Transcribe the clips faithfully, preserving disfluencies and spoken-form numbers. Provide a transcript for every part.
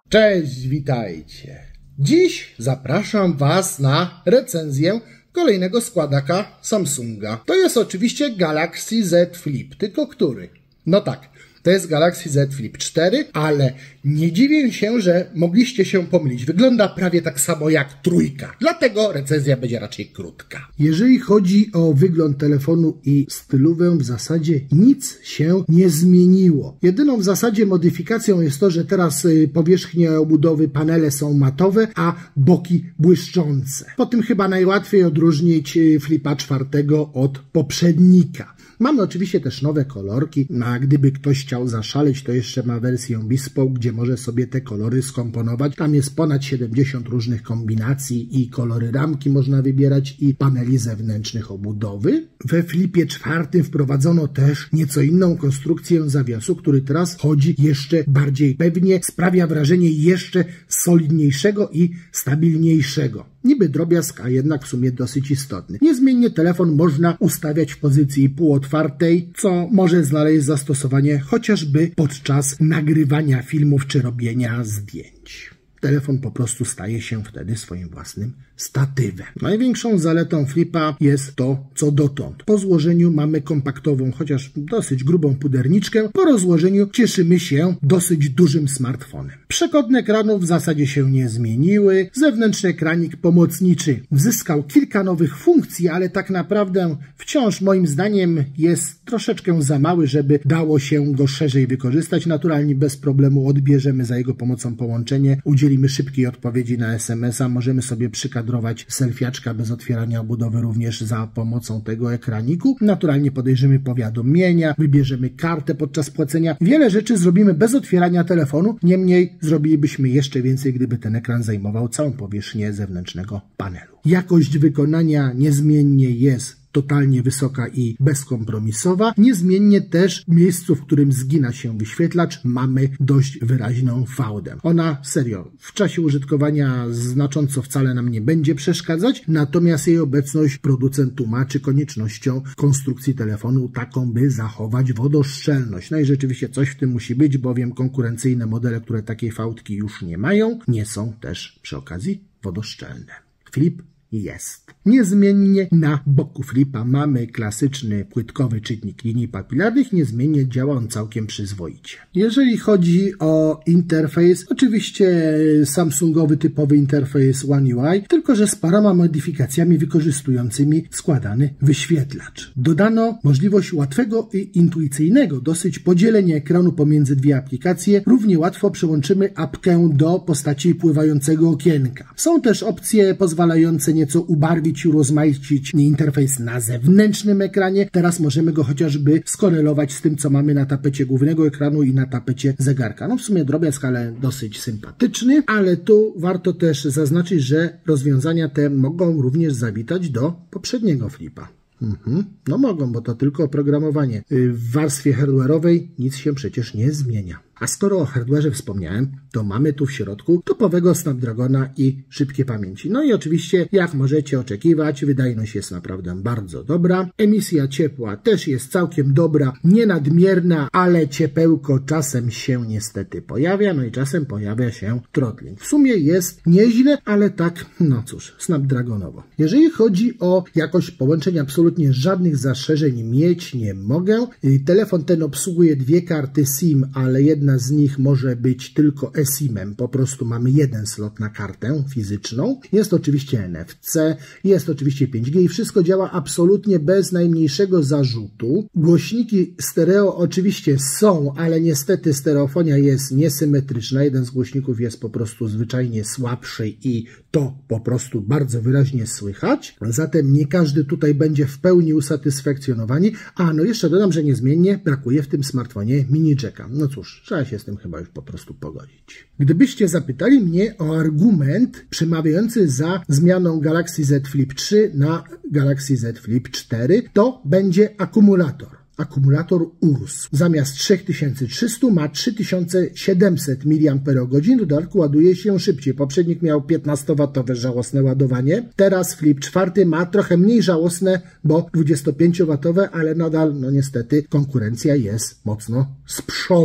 Cześć, witajcie. Dziś zapraszam Was na recenzję kolejnego składaka Samsunga. To jest oczywiście Galaxy Z Flip, tylko który? No tak, to jest Galaxy Z Flip cztery, ale nie dziwię się, że mogliście się pomylić. Wygląda prawie tak samo jak trójka, dlatego recenzja będzie raczej krótka. Jeżeli chodzi o wygląd telefonu i stylówę, w zasadzie nic się nie zmieniło. Jedyną w zasadzie modyfikacją jest to, że teraz powierzchnie obudowy, panele są matowe, a boki błyszczące. Po tym chyba najłatwiej odróżnić Flipa czwartego od poprzednika. Mamy oczywiście też nowe kolorki, a gdyby ktoś chciał zaszaleć, to jeszcze ma wersję Bespoke, gdzie może sobie te kolory skomponować. Tam jest ponad siedemdziesiąt różnych kombinacji i kolory ramki można wybierać i paneli zewnętrznych obudowy. We Flipie czwartym wprowadzono też nieco inną konstrukcję zawiasu, który teraz chodzi jeszcze bardziej pewnie, sprawia wrażenie jeszcze solidniejszego i stabilniejszego. Niby drobiazg, a jednak w sumie dosyć istotny. Niezmiennie telefon można ustawiać w pozycji półotwartej, co może znaleźć zastosowanie chociażby podczas nagrywania filmów czy robienia zdjęć. Telefon po prostu staje się wtedy swoim własnym statywem. Największą zaletą Flipa jest to, co dotąd. Po złożeniu mamy kompaktową, chociaż dosyć grubą puderniczkę. Po rozłożeniu cieszymy się dosyć dużym smartfonem. Przekątne ekranów w zasadzie się nie zmieniły. Zewnętrzny ekranik pomocniczy zyskał kilka nowych funkcji, ale tak naprawdę wciąż moim zdaniem jest troszeczkę za mały, żeby dało się go szerzej wykorzystać. Naturalnie bez problemu odbierzemy za jego pomocą połączenie, udzielimy szybkiej odpowiedzi na es em es a, możemy sobie przykadrować selfiaczka bez otwierania obudowy również za pomocą tego ekraniku. Naturalnie podejrzymy powiadomienia, wybierzemy kartę podczas płacenia. Wiele rzeczy zrobimy bez otwierania telefonu, niemniej zrobilibyśmy jeszcze więcej, gdyby ten ekran zajmował całą powierzchnię zewnętrznego panelu. Jakość wykonania niezmiennie jest totalnie wysoka i bezkompromisowa. Niezmiennie też w miejscu, w którym zgina się wyświetlacz, mamy dość wyraźną fałdę. Ona serio w czasie użytkowania znacząco wcale nam nie będzie przeszkadzać, natomiast jej obecność producent tłumaczy koniecznością konstrukcji telefonu taką, by zachować wodoszczelność. No i rzeczywiście coś w tym musi być, bowiem konkurencyjne modele, które takiej fałdki już nie mają, nie są też przy okazji wodoszczelne. Flip jest. Niezmiennie na boku Flipa mamy klasyczny płytkowy czytnik linii papilarnych, niezmiennie działa on całkiem przyzwoicie. Jeżeli chodzi o interfejs, oczywiście Samsungowy typowy interfejs One U I, tylko że z paroma modyfikacjami wykorzystującymi składany wyświetlacz. Dodano możliwość łatwego i intuicyjnego dosyć podzielenia ekranu pomiędzy dwie aplikacje. Równie łatwo przełączymy apkę do postaci pływającego okienka. Są też opcje pozwalające nieco ubarwić i urozmaicić interfejs na zewnętrznym ekranie. Teraz możemy go chociażby skorelować z tym, co mamy na tapecie głównego ekranu i na tapecie zegarka. No w sumie drobiazg, ale dosyć sympatyczny, ale tu warto też zaznaczyć, że rozwiązania te mogą również zawitać do poprzedniego Flipa. Mhm. No mogą, bo to tylko oprogramowanie. W warstwie hardware'owej nic się przecież nie zmienia. A skoro o hardwareze wspomniałem, to mamy tu w środku topowego Snapdragona i szybkie pamięci. No i oczywiście, jak możecie oczekiwać, wydajność jest naprawdę bardzo dobra. Emisja ciepła też jest całkiem dobra, nie nadmierna, ale ciepełko czasem się niestety pojawia, no i czasem pojawia się throttling. W sumie jest nieźle, ale tak, no cóż, Snapdragonowo. Jeżeli chodzi o jakość połączeń, absolutnie żadnych zastrzeżeń mieć nie mogę. Telefon ten obsługuje dwie karty SIM, ale jedna z nich może być tylko eSIM-em. Po prostu mamy jeden slot na kartę fizyczną. Jest oczywiście N F C, jest oczywiście pięć G i wszystko działa absolutnie bez najmniejszego zarzutu. Głośniki stereo oczywiście są, ale niestety stereofonia jest niesymetryczna. Jeden z głośników jest po prostu zwyczajnie słabszy i to po prostu bardzo wyraźnie słychać. Zatem nie każdy tutaj będzie w pełni usatysfakcjonowani. A no jeszcze dodam, że niezmiennie brakuje w tym smartfonie mini jacka. No cóż, trzeba się z tym chyba już po prostu pogodzić. Gdybyście zapytali mnie o argument przemawiający za zmianą Galaxy Z Flip trzy na Galaxy Z Flip cztery, to będzie akumulator. Akumulator urósł. Zamiast trzy tysiące trzysta ma trzy tysiące siedemset miliamperogodzin. W dodatku ładuje się szybciej. Poprzednik miał piętnastowatowe żałosne ładowanie. Teraz Flip czwarty ma trochę mniej żałosne, bo dwudziestopięciowatowe, ale nadal, no niestety, konkurencja jest mocno z przodu.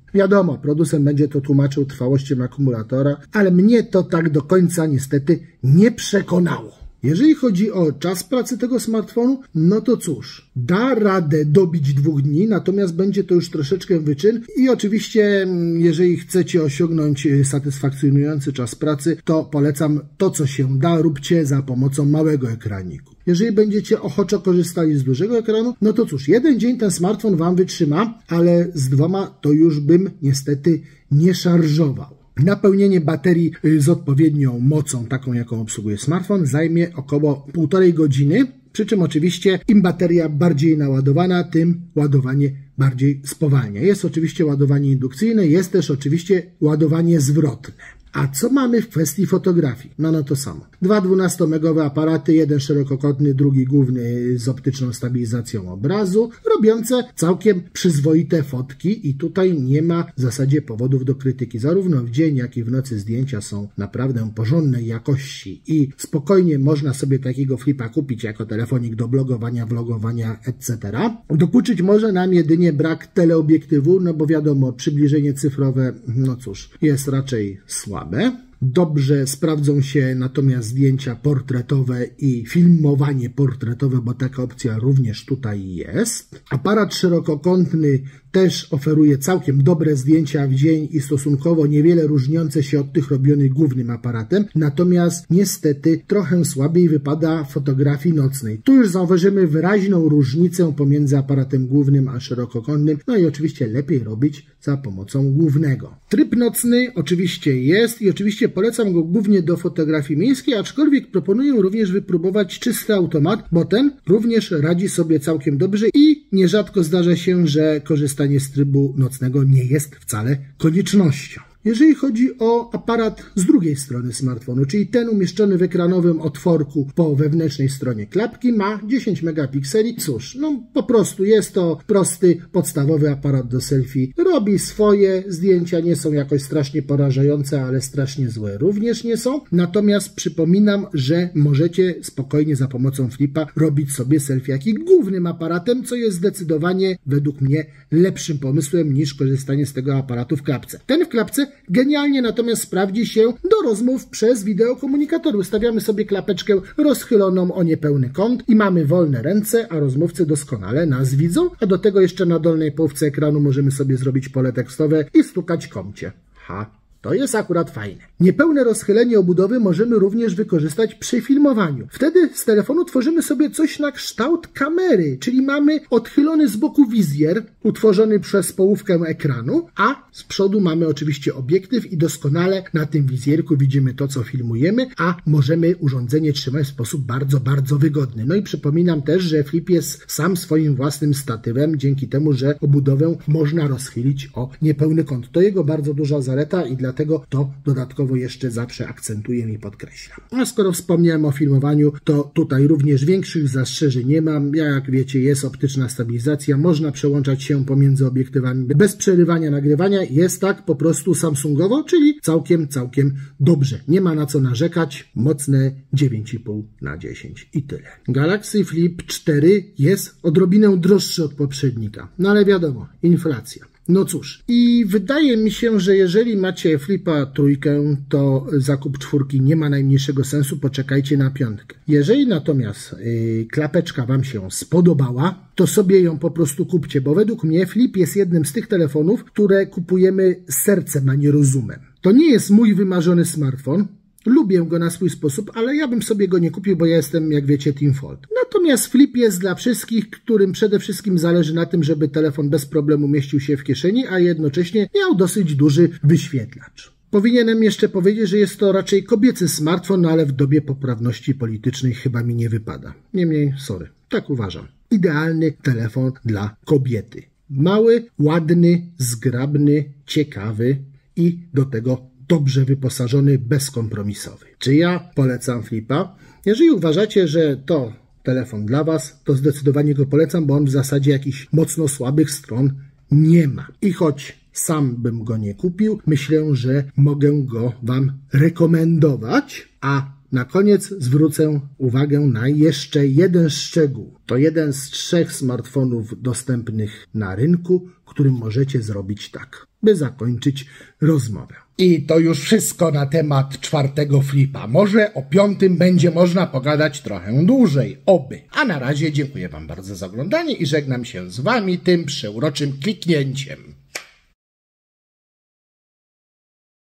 Wiadomo, producent będzie to tłumaczył trwałością akumulatora, ale mnie to tak do końca niestety nie przekonało. Jeżeli chodzi o czas pracy tego smartfonu, no to cóż, da radę dobić dwóch dni, natomiast będzie to już troszeczkę wyczyn i oczywiście jeżeli chcecie osiągnąć satysfakcjonujący czas pracy, to polecam to, co się da, róbcie za pomocą małego ekraniku. Jeżeli będziecie ochoczo korzystali z dużego ekranu, no to cóż, jeden dzień ten smartfon Wam wytrzyma, ale z dwoma to już bym niestety nie szarżował. Napełnienie baterii z odpowiednią mocą, taką jaką obsługuje smartfon, zajmie około półtorej godziny, przy czym oczywiście im bateria bardziej naładowana, tym ładowanie bardziej spowalnia. Jest oczywiście ładowanie indukcyjne, jest też oczywiście ładowanie zwrotne. A co mamy w kwestii fotografii? No no to samo. Dwa dwunastomegowe aparaty, jeden szerokokątny, drugi główny z optyczną stabilizacją obrazu, robiące całkiem przyzwoite fotki i tutaj nie ma w zasadzie powodów do krytyki. Zarówno w dzień, jak i w nocy zdjęcia są naprawdę porządnej jakości i spokojnie można sobie takiego flipa kupić jako telefonik do blogowania, vlogowania, et cetera. Dokuczyć może nam jedynie brak teleobiektywu, no bo wiadomo, przybliżenie cyfrowe, no cóż, jest raczej słabe. Dobrze sprawdzą się natomiast zdjęcia portretowe i filmowanie portretowe, bo taka opcja również tutaj jest. Aparat szerokokątny też oferuje całkiem dobre zdjęcia w dzień i stosunkowo niewiele różniące się od tych robionych głównym aparatem, natomiast niestety trochę słabiej wypada w fotografii nocnej. Tu już zauważymy wyraźną różnicę pomiędzy aparatem głównym a szerokokątnym, no i oczywiście lepiej robić za pomocą głównego. Tryb nocny oczywiście jest i oczywiście polecam go głównie do fotografii miejskiej, aczkolwiek proponuję również wypróbować czysty automat, bo ten również radzi sobie całkiem dobrze i nierzadko zdarza się, że korzystanie z trybu nocnego nie jest wcale koniecznością. Jeżeli chodzi o aparat z drugiej strony smartfonu, czyli ten umieszczony w ekranowym otworku po wewnętrznej stronie klapki, ma dziesięć megapikseli. Cóż, no po prostu jest to prosty, podstawowy aparat do selfie. Robi swoje, zdjęcia nie są jakoś strasznie porażające, ale strasznie złe również nie są. Natomiast przypominam, że możecie spokojnie za pomocą flipa robić sobie selfie jak i głównym aparatem, co jest zdecydowanie według mnie lepszym pomysłem niż korzystanie z tego aparatu w klapce. Ten w klapce genialnie natomiast sprawdzi się do rozmów przez wideokomunikator. Ustawiamy sobie klapeczkę rozchyloną o niepełny kąt i mamy wolne ręce, a rozmówcy doskonale nas widzą, a do tego jeszcze na dolnej połówce ekranu możemy sobie zrobić pole tekstowe i stukać komcie. Ha! To jest akurat fajne. Niepełne rozchylenie obudowy możemy również wykorzystać przy filmowaniu. Wtedy z telefonu tworzymy sobie coś na kształt kamery, czyli mamy odchylony z boku wizjer utworzony przez połówkę ekranu, a z przodu mamy oczywiście obiektyw i doskonale na tym wizjerku widzimy to, co filmujemy, a możemy urządzenie trzymać w sposób bardzo, bardzo wygodny. No i przypominam też, że flip jest sam swoim własnym statywem, dzięki temu, że obudowę można rozchylić o niepełny kąt. To jego bardzo duża zaleta i dlatego to dodatkowo jeszcze zawsze akcentuję i podkreślam. A skoro wspomniałem o filmowaniu, to tutaj również większych zastrzeżeń nie mam. Jak wiecie, jest optyczna stabilizacja, można przełączać się pomiędzy obiektywami bez przerywania nagrywania. Jest tak po prostu samsungowo, czyli całkiem, całkiem dobrze. Nie ma na co narzekać. Mocne dziewięć i pół na dziesięć i tyle. Galaxy Flip cztery jest odrobinę droższy od poprzednika, no ale wiadomo, inflacja. No cóż, i wydaje mi się, że jeżeli macie Flipa trójkę, to zakup czwórki nie ma najmniejszego sensu, poczekajcie na piątkę. Jeżeli natomiast yy, klapeczka Wam się spodobała, to sobie ją po prostu kupcie, bo według mnie Flip jest jednym z tych telefonów, które kupujemy sercem, a nie rozumem. To nie jest mój wymarzony smartfon. Lubię go na swój sposób, ale ja bym sobie go nie kupił, bo ja jestem, jak wiecie, Team Fold. Natomiast Flip jest dla wszystkich, którym przede wszystkim zależy na tym, żeby telefon bez problemu mieścił się w kieszeni, a jednocześnie miał dosyć duży wyświetlacz. Powinienem jeszcze powiedzieć, że jest to raczej kobiecy smartfon, no ale w dobie poprawności politycznej chyba mi nie wypada. Niemniej, sorry, tak uważam. Idealny telefon dla kobiety. Mały, ładny, zgrabny, ciekawy i do tego dobrze wyposażony, bezkompromisowy. Czy ja polecam Flipa? Jeżeli uważacie, że to telefon dla Was, to zdecydowanie go polecam, bo on w zasadzie jakichś mocno słabych stron nie ma. I choć sam bym go nie kupił, myślę, że mogę go Wam rekomendować, a na koniec zwrócę uwagę na jeszcze jeden szczegół. To jeden z trzech smartfonów dostępnych na rynku, którym możecie zrobić tak. by zakończyć rozmowę. I to już wszystko na temat czwartego flipa. Może o piątym będzie można pogadać trochę dłużej, oby. A na razie dziękuję wam bardzo za oglądanie i żegnam się z wami tym przeuroczym kliknięciem.